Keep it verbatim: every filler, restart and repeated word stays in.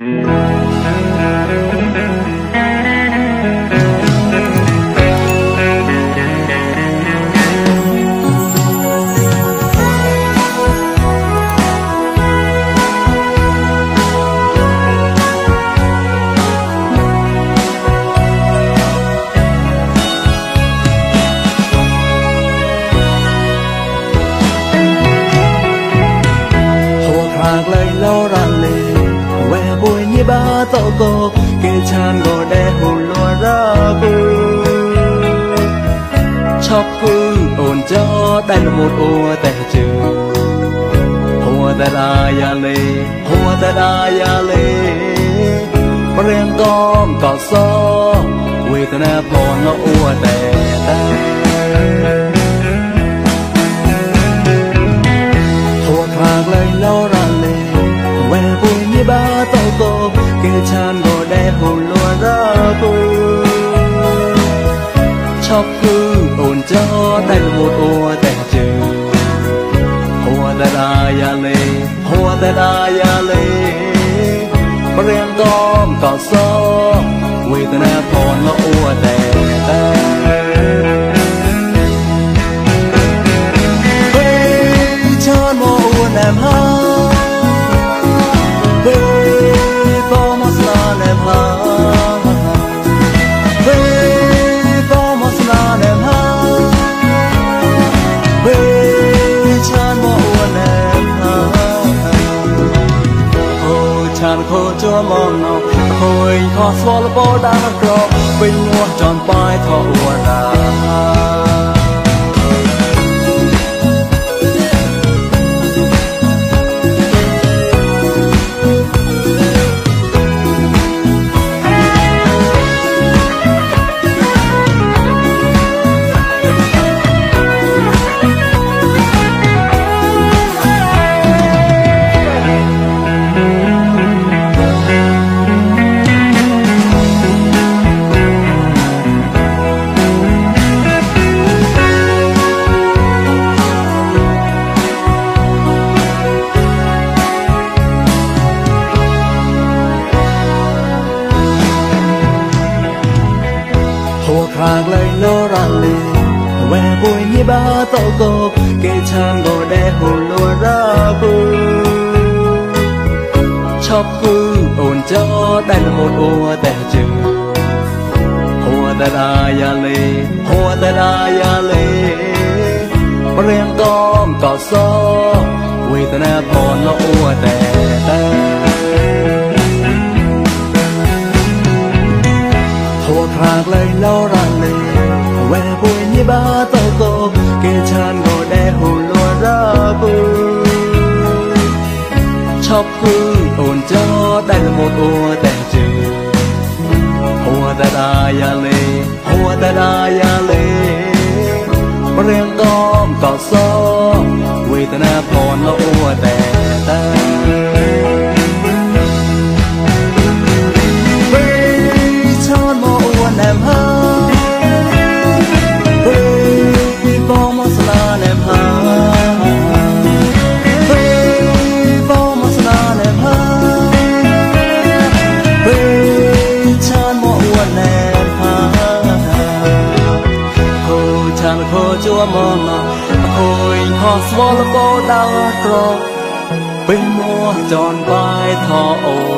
ba tao có kê chan gò đe hồ loa ra bư chọc cư ổn cho đây là một ô tè trừ hoa tè đa ya lê hoa tè đa ya lê riêng con cỏ so quê tè na phò nó ô tè ta hoa khạc lời lâu ra lê quê vui như ba tao có kê chan gò đe hồ loa ra bư chọc cư ổn cho đây là một ô tè trừ hoa tè đa ya lê hoa tè đa ya lê riêng con cỏ so quê tè na phò nó ô tè ta quê chan mô ô nèm ha khô chúa mong nào khôi khó xóa là bó đá cọ bình mua tròn bài thọ ua ra khạc lời lô ra lê quê vui như ba tao có kê chan gò đe hồ loa ra bư chọc cư ổn cho đây là một ô tè trừ hoa tè đa ya lê hoa tè đa ya lê riêng con cỏ so quê tè na phò nó ô tè ta hoa khạc lời lâu ra lê quê vui như ba tao có kê chan gò đe hồ loa ra bư chọc cư ổn cho đây là một ô tè trừ hoa tè đa ya lê hoa tè đa ya lê riêng con cỏ so quê tè na phò nó ô tè ta nèm ha quê bao mơ sla nèm ha quê bao mơ sla nèm ha quê chan mơ uan nèm ha khô chan khô chúa mơ mà khôi khó xóa là bó đá cọ bên mua tròn vai thọ